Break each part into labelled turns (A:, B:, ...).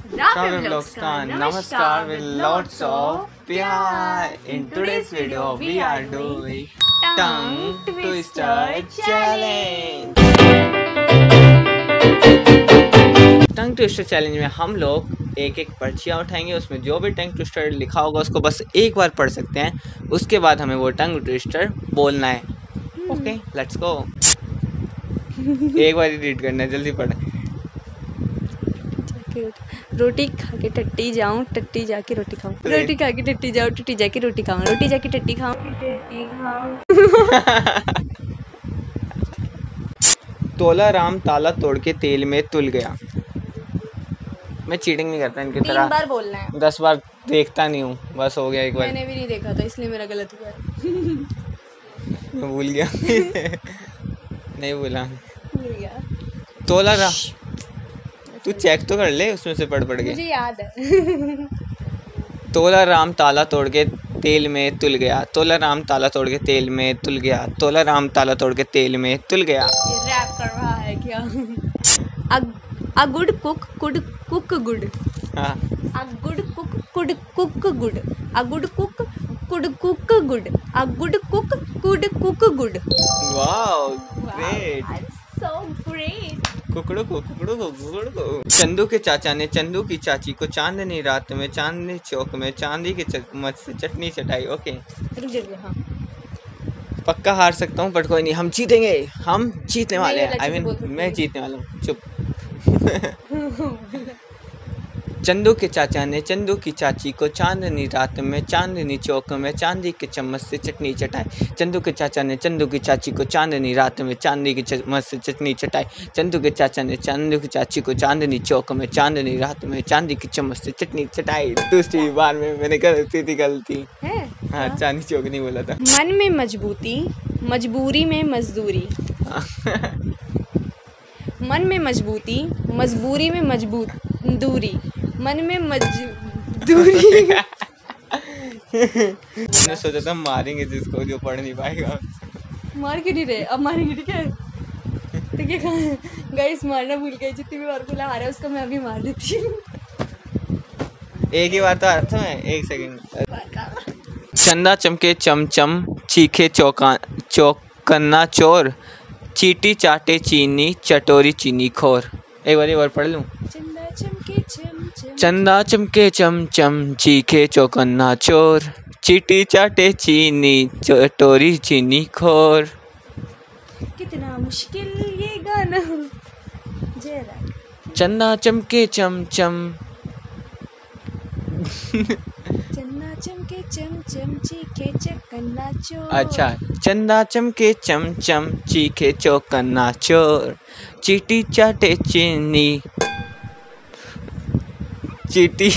A: Travel Vlogs का नमस्कार with lots of प्यार. In today's video we are doing tongue twister challenge. Tongue twister challenge में हम लोग एक एक पर्चियाँ उठाएंगे, उसमें जो भी टंग ट्विस्टर लिखा होगा उसको बस एक बार पढ़ सकते हैं, उसके बाद हमें वो टंग ट्विस्टर बोलना है. Okay let's go. एक बार ही रीड करना है, जल्दी पढ़ें.
B: रोटी खा के टट्टी जाऊं, टट्टी जाके रोटी खाऊं. रोटी खा के टट्टी जाऊं, टट्टी जाके रोटी खाऊं. रोटी जाके टट्टी खाऊं, टट्टी खाऊं.
A: तोला राम ताला तोड़ के तेल में तुल गया. मैं चीटिंग नहीं करता इनकी तरह.
B: 3 बार बोलना है.
A: 10 बार देखता नहीं हूँ, बस हो गया एक बार.
B: मैंने भी नहीं देखा था इसलिए मेरा गलत हुआ.
A: मैं भूल गया. नहीं भूल
B: गया.
A: तोला राम, तू चेक तो कर ले उसमें से पढ़ के.
B: मुझे याद है.
A: तोला राम ताला तोड़ के तेल में तुल गया. तोला राम ताला तोड़ के तेल में तुल गया. तोला राम ताला तोड़ के तेल में तुल गया.
B: ये रैप कर रहा है क्या? A good cook could cook good.
A: हाँ.
B: A good cook could cook good. A good cook could cook good. A good cook could cook good.
A: Wow, great.
B: That's so great.
A: कुकड़ू को कुकड़ू को कुकड़ू को. चंदू के चाचा ने चंदू की चाची को चांदनी रात में चांदनी चौक में चांदी के चम्मच से चटनी चटाई. ओके
B: रुक जाइए. हाँ
A: पक्का हार सकता हूँ बट कोई नहीं, हम जीतेंगे. हम जीतने वाले हैं. आई मीन मैं जीतने वाला हूँ. चुप. चंदू के चाचा ने चंदू की चाची को चांदनी रात में चांदनी चौक में चांदी के चम्मच से चटनी चटाई. चंदू के चाचा ने चंदू की चाची को चांदनी रात में चांदी के चम्मच से चटनी चटाई. चंदू के चाचा ने चंदू की चाची को चांदनी चौक में चांदनी रात में चांदी की चम्मच से चटनी चटाई. दूसरी बार में मैंने गलती
B: है.
A: हाँ चांदी चौक नहीं बोला था.
B: मन में मजबूती, मजबूरी में मजदूरी. मन में मजबूती, मजबूरी में मजबूत दूरी. मन में मजदूरी.
A: मैंने सोचा था मारेंगे जिसको जो पढ़ नहीं पाएगा.
B: मार के नहीं रहे, अब मारेंगे. ठीक है ठीक है गाइस, मारना भूल गए. जितनी भी बार को हारा है उसको मैं अभी मार देती हूँ.
A: एक ही बात अर्थ में. एक सेकंड. चंदा चमके चमचम चीखे चौकन्ना चोर. चीटी चाटे चीनी चटोरी चीनी खोर. एक बार पढ़ लूँ. चंदा चमके चमचम चीखे चौकन्ना चोर. चीटी चाटे चीनी चटोरी चीनी खोर.
B: कितना मुश्किल ये गाना.
A: चंदा चमके चमचम
B: चंदा चमके चमचम चीखे चौकन्ना चोर.
A: अच्छा. चंदा चमके चमचम चीखे चौकन्ना चोर. चीटी चाटे चीनी चीटी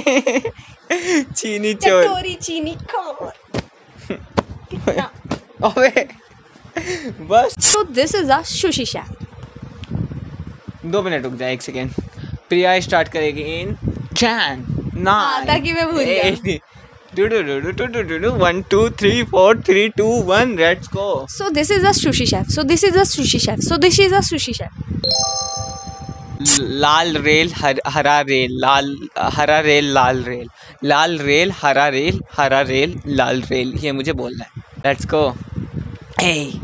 A: चीनी चोर.
B: चटोरी चीनी खोर. कितना.
A: अबे बस.
B: So this is a sushi chef.
A: 2 minute रुक जाए. 1 सेकेंड. प्रिया स्टार्ट करेगी इन 10 9
B: ताकि मैं भूल जाऊं.
A: 1 2 3 4 3 2 1 let's go.
B: So this is a sushi chef. So this is a sushi chef. So this is a sushi chef.
A: लाल रेल हरा रेल लाल हरा रेल लाल रेल लाल रेल हरा रेल लाल रेल. ये मुझे बोलना है. Let's go. ए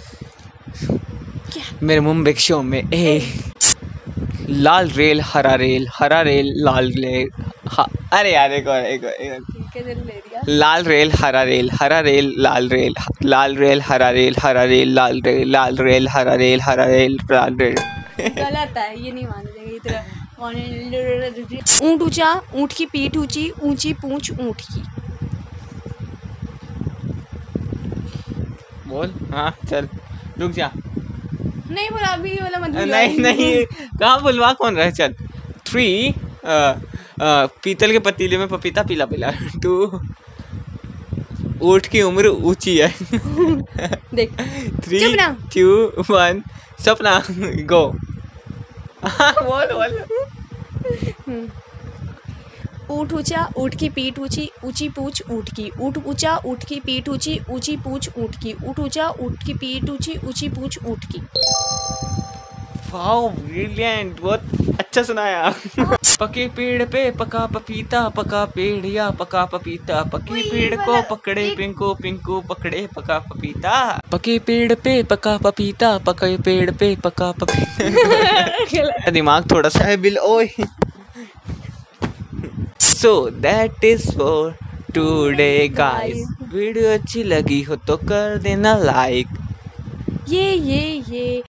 A: मेरे मुंबई शो में लाल रेल हरा रेल लाल रेल. अरे यार एक और. लाल रेल हरा रेल लाल रेल हरा रेल लाल रेल हरा रेल लाल रेल.
B: गलत है, ये नहीं माना जाएगा. ऊँट ऊंचा, ऊँट की पीठ ऊंची, ऊंची पूंछ ऊँट की.
A: बोल. हाँ चल रुक जा.
B: नहीं बोला अभी वाला मत.
A: नहीं कहाँ बुलवा कौन रहा है. चल. 3 पीतल के पतीले में पपीता पीला पीला. 2 ऊँट की उम्र ऊंची है.
B: देख.
A: 3 2 1 सपना गो. बोल.
B: ऊँट ऊंचा, ऊँट की पीठ ऊंची, ऊंची पूंछ ऊँट की. ऊँट ऊंचा, ऊँट की पीठ ऊंची, ऊंची पूंछ ऊँट की. ऊँट ऊंचा, ऊँट की पीठ ऊंची, ऊंची पूंछ ऊँट की.
A: Wow brilliant. बहुत अच्छा सुनाया. पके पेड़ पे पका पपीता, पका पेड़ या पका पपीता, पके
B: वही
A: पेड़ को
B: वाला
A: पकड़े
B: एक-
A: पिंकू, पिंकू पकड़े पका पपीता, पके पेड़ पे पका पपीता, पके पेड़ पे पका पपीता। दिमाग थोड़ा सा है बिल ओए। So that is for today guys. Video अच्छी लगी हो तो कर देना लाइक।
B: ये